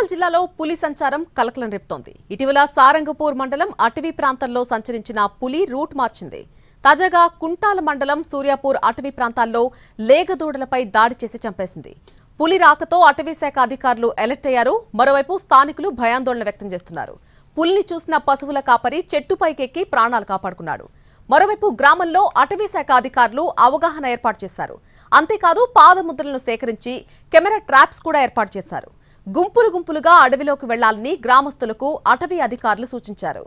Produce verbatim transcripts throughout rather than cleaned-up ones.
నిర్మల్ జిల్లాలో పులి సంచారం కలకలం రేపుతోంది. ఇటీవల సారంగపూర్ మండలం అటవీ ప్రాంతంలో సంచరించిన పులి రూట్ మార్చింది. తాజాగా కుంటాల మండలం సూర్యాపూర్ అటవీ ప్రాంతాల్లో లేగదూడలపై దాడి చేసి చంపేసింది. పులి రాకతో అటవీ శాఖ అధికారులు అలర్ట్ అయ్యారు. మరోవైపు స్థానికులు భయాందోళన వ్యక్తం చేస్తున్నారు. పులిని చూసిన పశువుల కాపరి చెట్టుపైకెక్కి ప్రాణాలు కాపాడుకున్నాడు. మరోవైపు గ్రామంలో అటవీ శాఖ అధికారులు అవగాహన ఏర్పాటు చేశారు. అంతేకాదు పాదముద్రలను సేకరించి కెమెరా ట్రాప్స్ కూడా ఏర్పాటు చేశారు. గుంపులు గుంపులుగా అడవిలోకి వెళ్లాలని గ్రామస్తులకు అటవీ అధికారులు సూచించారు.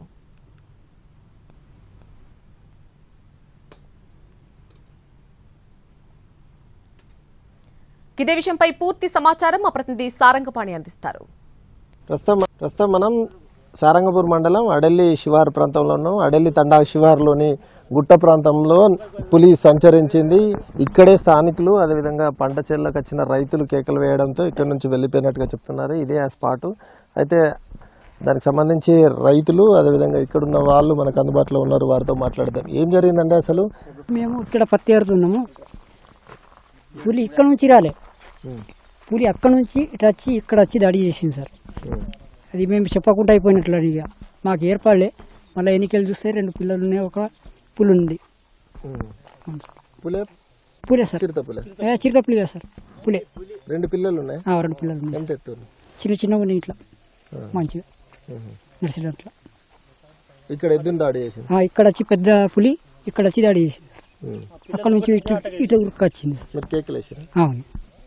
ఇదే విషయంపై పూర్తి సమాచారం మా ప్రతినిధి సారంగపాణి అందిస్తారు. ప్రస్తుతం మనం సారంగపూర్ మండలం అడెల్లి శివారు ప్రాంతంలో ఉన్నాం. అడెల్లి తండా శివారులోని గుట్ట ప్రాంతంలో పులి సంచరించింది. ఇక్కడే స్థానికులు అదేవిధంగా పంట చేలకు వచ్చిన రైతులు కేకలు వేయడంతో ఇక్కడ నుంచి వెళ్ళిపోయినట్టుగా చెప్తున్నారు. ఇదే ఆ స్పాటు. అయితే దానికి సంబంధించి రైతులు అదేవిధంగా ఇక్కడ ఉన్న వాళ్ళు మనకు అందుబాటులో ఉన్నారు, వారితో మాట్లాడదాం. ఏం జరిగిందంటే అసలు మేము ఇక్కడ పత్తి ఏరుతున్నాము. పులి ఇక్కడ నుంచి రాలే, పులి అక్కడ నుంచి ఇట్లా వచ్చి ఇక్కడ వచ్చి దాడి చేసింది సార్. అది మేము చెప్పకుండా అయిపోయినట్లు. ఇక మాకు ఏర్పడలే. మళ్ళీ ఎన్నికలు చూస్తే రెండు పిల్లలు ఉన్నాయి, ఒక పులి ఉంది. పులే పులే సార్, చిరుత పులి కదా సార్, పులే. రెండు పిల్లలు ఉన్నాయి, రెండు పిల్లలు ఉన్నాయి. ఎంత ఎత్తు? చిన్న చిన్నగా ఉన్నాయి, ఇట్లా మంచిగా నడిచినట్లా. ఇక్కడ ఎద్దును దాడి చేసింది. ఇక్కడ వచ్చి పెద్ద పులి ఇక్కడ వచ్చి దాడి చేసింది. అక్కడ నుంచి ఇటు ఇటు ఉరికి వచ్చింది. అవును,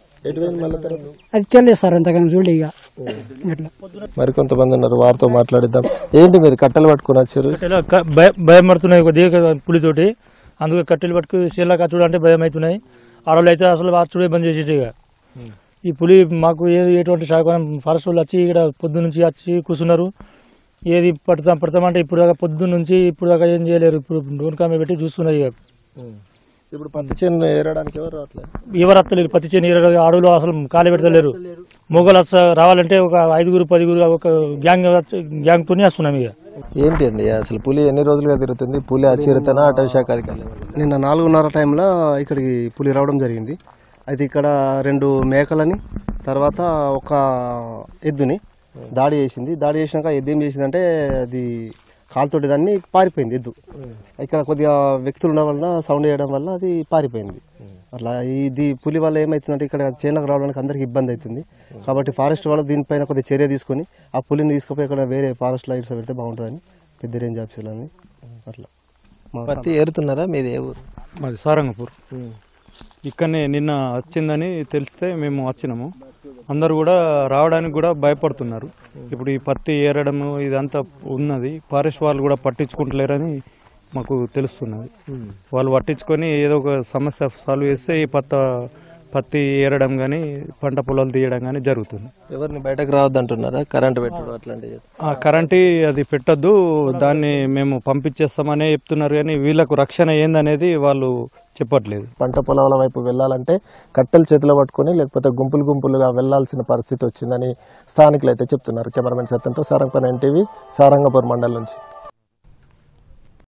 అది తెలియదు సార్, అంతగా చూడలే. ఇక అట్లా మరి కొంతమంది ఉన్నారు, వారితో మాట్లాడిద్దాం. ఏంటి మీరు కట్టెలు పట్టుకుని వచ్చారు? భయం పడుతున్నాయి కొద్దిగా పులితోటి, అందుకే కట్టెలు పట్టుకుని చీల కచ్చుడు అంటే భయం అవుతున్నాయి. ఆడవాళ్ళు అయితే అసలు వాచుడే బంద్ చేసేది. ఇక ఈ పులి మాకు ఏది ఎటువంటి శాఖం ఫారెస్ట్ వాళ్ళు వచ్చి ఇక్కడ పొద్దు నుంచి వచ్చి కూర్చున్నారు. ఏది పడతాం పడతామంటే ఇప్పుడు దాకా పొద్దున్న నుంచి ఇప్పుడు దాకా ఏం చేయలేరు. ఇప్పుడు డోన్కామె పెట్టి చూస్తున్నారు. ఇక ఇప్పుడు పత్తి చేను ఏరడానికి ఎవరు రావట్లేదు, ఎవరు వస్తలేరు. పత్తి చేను ఏరడానికి అడవులు అసలు ఖాళీ పెడతలేరు. మొగలు రావాలంటే ఒక ఐదుగురు పదిగురు ఒక గ్యాంగ్ గ్యాంగ్ తోనే వస్తున్నాం. ఇక ఏంటి అండి అసలు పులి ఎన్ని రోజులుగా తిరుగుతుంది? పులి అచిరతన అటవీ శాఖ అధికారులు నిన్న నాలుగున్నర టైంలో ఇక్కడికి పులి రావడం జరిగింది. అయితే ఇక్కడ రెండు మేకలని తర్వాత ఒక ఎద్దుని దాడి చేసింది. దాడి చేసినాక ఎద్దు ఏం చేసిందంటే అది కాలుతోటి దాన్ని పారిపోయింది ఎద్దు. ఇక్కడ కొద్దిగా వ్యక్తులు ఉండడం వల్ల సౌండ్ చేయడం వల్ల అది పారిపోయింది. అట్లా ఇది పులి వల్ల ఏమవుతుందంటే ఇక్కడ చేనుకు రావడానికి అందరికి ఇబ్బంది అవుతుంది. కాబట్టి ఫారెస్ట్ వాళ్ళు దీనిపైన కొద్దిగా చర్య తీసుకొని ఆ పులిని తీసుకుపోయి ఇక్కడ వేరే ఫారెస్ట్ లైట్స్ పెడితే బాగుంటుందని పెద్ద రేంజ్ ఆఫీసులని అట్లా. పత్తి ఏరుతున్నారా? మీది ఏ ఊరు? మాది సారంగపూర్. ఇక్కడనే నిన్న వచ్చిందని తెలిస్తే మేము వచ్చినాము. అందరు కూడా రావడానికి కూడా భయపడుతున్నారు. ఇప్పుడు ఈ పత్తి ఏరడము ఇదంతా ఉన్నది, ఫారెస్ట్ వాళ్ళు కూడా పట్టించుకుంటలేరని మాకు తెలుస్తున్నది. వాళ్ళు పట్టించుకొని ఏదో ఒక సమస్య సాల్వ్ చేస్తే ఈ పత్త పత్తి ఏరడం కానీ పంట పొలాలు తీయడం కానీ జరుగుతుంది. ఎవరిని బయటకు రావద్దు అంటున్నారా? కరెంటు పెట్టడం అట్లాంటివి? ఆ కరెంటు అది పెట్టద్దు, దాన్ని మేము పంపించేస్తామనే చెప్తున్నారు. కానీ వీళ్ళకు రక్షణ ఏందనేది వాళ్ళు చెప్పట్లేదు. పంట పొలాల వైపు వెళ్ళాలంటే కట్టెలు చేతిలో పట్టుకొని లేకపోతే గుంపులు గుంపులుగా వెళ్లాల్సిన పరిస్థితి వచ్చిందని స్థానికులు అయితే చెప్తున్నారు. కెమెరామెన్ సత్యంతో సారంగపూర్ ఎన్టీవీ, సారంగపూర్ మండలం నుంచి.